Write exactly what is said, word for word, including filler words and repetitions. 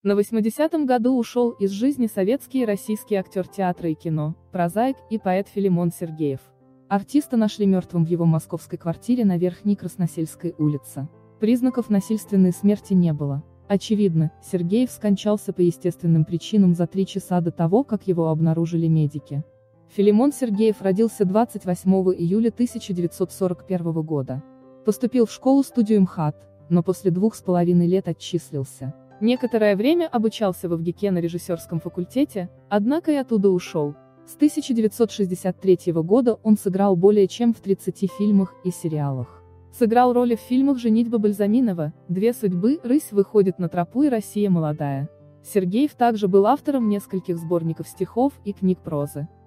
На восьмидесятом году ушел из жизни советский и российский актер театра и кино, прозаик и поэт Филимон Сергеев. Артиста нашли мертвым в его московской квартире на Верхней Красносельской улице. Признаков насильственной смерти не было. Очевидно, Сергеев скончался по естественным причинам за три часа до того, как его обнаружили медики. Филимон Сергеев родился двадцать восьмого июля тысяча девятьсот сорок первого года. Поступил в школу-студию МХАТ, но после двух с половиной лет отчислился. Некоторое время обучался в ВГИКе на режиссерском факультете, однако и оттуда ушел. С тысяча девятьсот шестьдесят третьего года он сыграл более чем в тридцати фильмах и сериалах. Сыграл роли в фильмах «Женитьба Бальзаминова», «Две судьбы», «Рысь выходит на тропу» и «Россия молодая». Сергеев также был автором нескольких сборников стихов и книг прозы.